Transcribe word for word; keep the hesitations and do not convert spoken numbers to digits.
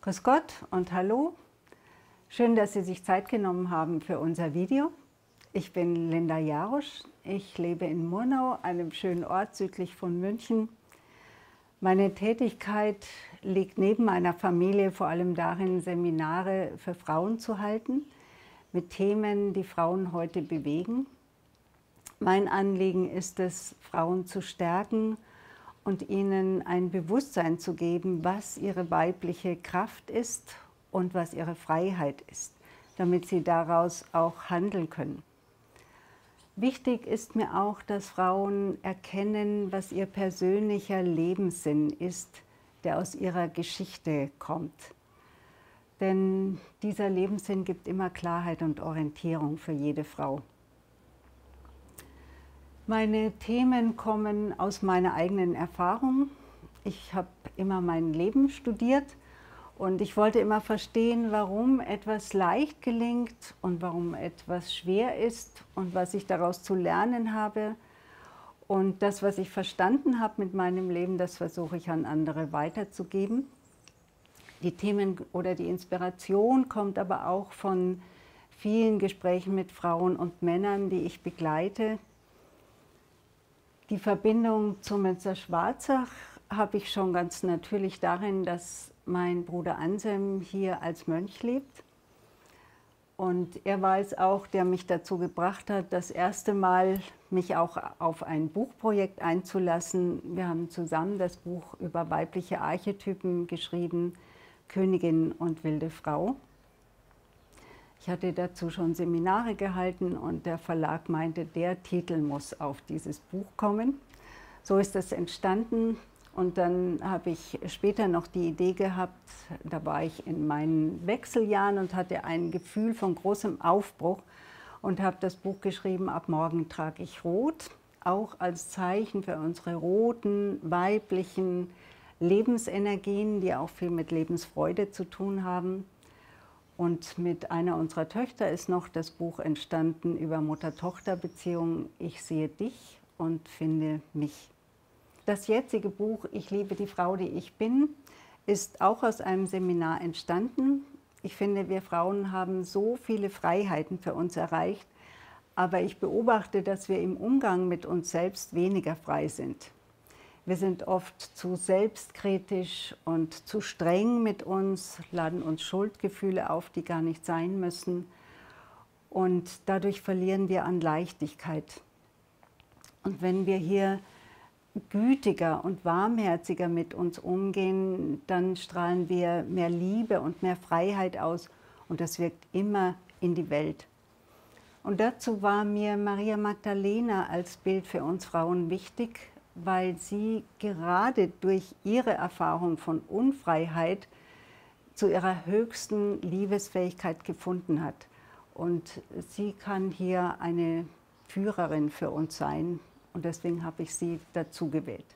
Grüß Gott und hallo. Schön, dass Sie sich Zeit genommen haben für unser Video. Ich bin Linda Jarosch. Ich lebe in Murnau, einem schönen Ort südlich von München. Meine Tätigkeit liegt neben meiner Familie vor allem darin, Seminare für Frauen zu halten, mit Themen, die Frauen heute bewegen. Mein Anliegen ist es, Frauen zu stärken und ihnen ein Bewusstsein zu geben, was ihre weibliche Kraft ist und was ihre Freiheit ist, damit sie daraus auch handeln können. Wichtig ist mir auch, dass Frauen erkennen, was ihr persönlicher Lebenssinn ist, der aus ihrer Geschichte kommt. Denn dieser Lebenssinn gibt immer Klarheit und Orientierung für jede Frau. Meine Themen kommen aus meiner eigenen Erfahrung. Ich habe immer mein Leben studiert und ich wollte immer verstehen, warum etwas leicht gelingt und warum etwas schwer ist und was ich daraus zu lernen habe. Und das, was ich verstanden habe mit meinem Leben, das versuche ich an andere weiterzugeben. Die Themen oder die Inspiration kommt aber auch von vielen Gesprächen mit Frauen und Männern, die ich begleite. Die Verbindung zu Münster-Schwarzach habe ich schon ganz natürlich darin, dass mein Bruder Anselm hier als Mönch lebt. Und er war es auch, der mich dazu gebracht hat, das erste Mal mich auch auf ein Buchprojekt einzulassen. Wir haben zusammen das Buch über weibliche Archetypen geschrieben, Königin und wilde Frau. Ich hatte dazu schon Seminare gehalten und der Verlag meinte, der Titel muss auf dieses Buch kommen. So ist es entstanden und dann habe ich später noch die Idee gehabt, da war ich in meinen Wechseljahren und hatte ein Gefühl von großem Aufbruch und habe das Buch geschrieben, Ab morgen trage ich rot, auch als Zeichen für unsere roten, weiblichen Lebensenergien, die auch viel mit Lebensfreude zu tun haben. Und mit einer unserer Töchter ist noch das Buch entstanden über Mutter-Tochter-Beziehungen, Ich sehe dich und finde mich. Das jetzige Buch, Ich liebe die Frau, die ich bin, ist auch aus einem Seminar entstanden. Ich finde, wir Frauen haben so viele Freiheiten für uns erreicht, aber ich beobachte, dass wir im Umgang mit uns selbst weniger frei sind. Wir sind oft zu selbstkritisch und zu streng mit uns, laden uns Schuldgefühle auf, die gar nicht sein müssen. Und dadurch verlieren wir an Leichtigkeit. Und wenn wir hier gütiger und warmherziger mit uns umgehen, dann strahlen wir mehr Liebe und mehr Freiheit aus. Und das wirkt immer in die Welt. Und dazu war mir Maria Magdalena als Bild für uns Frauen wichtig, weil sie gerade durch ihre Erfahrung von Unfreiheit zu ihrer höchsten Liebesfähigkeit gefunden hat. Und sie kann hier eine Führerin für uns sein und deswegen habe ich sie dazu gewählt.